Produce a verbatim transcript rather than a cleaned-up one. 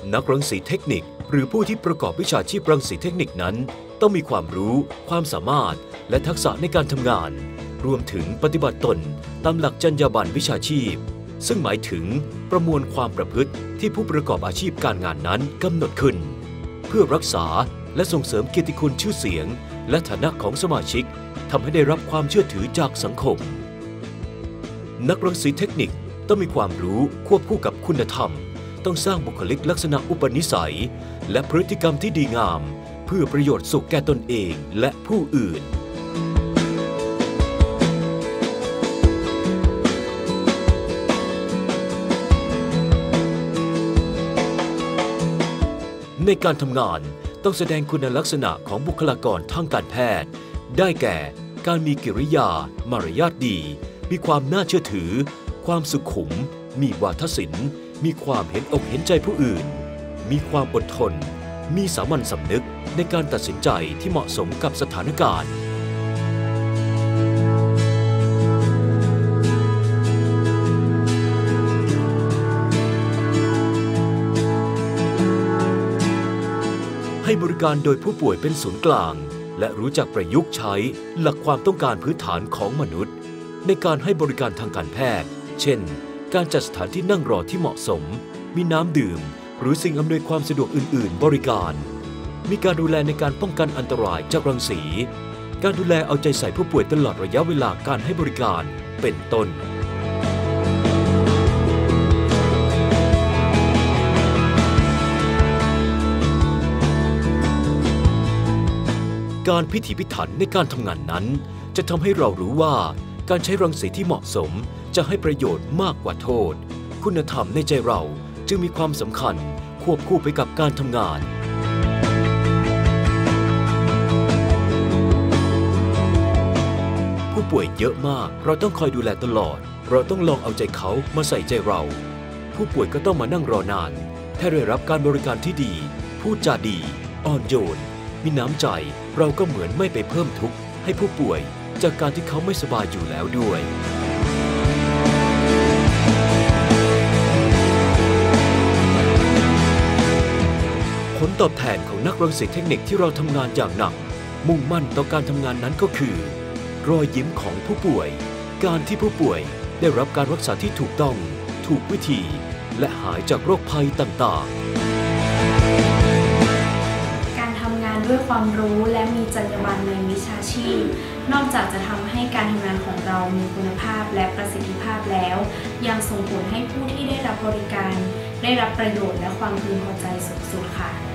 นักรังสีเทคนิคหรือผู้ที่ประกอบวิชาชีพรังสีเทคนิคนั้นต้องมีความรู้ความสามารถและทักษะในการทำงานรวมถึงปฏิบัติตนตามหลักจรรยาบรรณวิชาชีพซึ่งหมายถึงประมวลความประพฤติที่ผู้ประกอบอาชีพการงานนั้นกำหนดขึ้นเพื่อรักษาและส่งเสริมเกียรติคุณชื่อเสียงและฐานะของสมาชิกทำให้ได้รับความเชื่อถือจากสังคมนักรังสีเทคนิคต้องมีความรู้ควบคู่กับคุณธรรมต้องสร้างบุคลิกลักษณะอุปนิสัยและพฤติกรรมที่ดีงามเพื่อประโยชน์สุขแก่ตนเองและผู้อื่นในการทำงานต้องแสดงคุณลักษณะของบุคลากรทางการแพทย์ได้แก่การมีกิริยามารยาทดีมีความน่าเชื่อถือความสุขุมมีวาทศิลป์มีความเห็นอกเห็นใจผู้อื่นมีความอดทนมีสามัญสำนึกในการตัดสินใจที่เหมาะสมกับสถานการณ์ให้บริการโดยผู้ป่วยเป็นศูนย์กลางและรู้จักประยุกต์ใช้หลักความต้องการพื้นฐานของมนุษย์ในการให้บริการทางการแพทย์เช่นการจัดสถานที่นั่งรอที่เหมาะสมมีน้ำดื่มหรือสิ่งอำนวยความสะดวกอื่นๆบริการมีการดูแลในการป้องกันอันตรายจากรังสีการดูแลเอาใจใส่ผู้ป่วยตลอดระยะเวลาการให้บริการเป็นต้นการพิถีพิถันในการทำงานนั้นจะทำให้เรารู้ว่าการใช้รังสีที่เหมาะสมจะให้ประโยชน์มากกว่าโทษคุณธรรมในใจเราจึงมีความสำคัญควบคู่ไปกับการทำงานผู้ป่วยเยอะมากเราต้องคอยดูแลตลอดเราต้องลองเอาใจเขามาใส่ใจเราผู้ป่วยก็ต้องมานั่งรอนานถ้าได้รับการบริการที่ดีพูดจาดีอ่อนโยนมีน้ำใจเราก็เหมือนไม่ไปเพิ่มทุกข์ให้ผู้ป่วยจากการที่เขาไม่สบายอยู่แล้วด้วยผลตอบแทนของนักรังสีเทคนิคที่เราทำงานอย่างหนักมุ่งมั่นต่อการทำงานนั้นก็คือรอยยิ้มของผู้ป่วยการที่ผู้ป่วยได้รับการรักษาที่ถูกต้องถูกวิธีและหายจากโรคภัยต่างๆด้วยความรู้และมีจรรยาบรรณในวิชาชีพนอกจากจะทำให้การทำงานของเรามีคุณภาพและประสิทธิภาพแล้วยังส่งผลให้ผู้ที่ได้รับบริการได้รับประโยชน์และความพึงพอใจสูงสุดค่ะ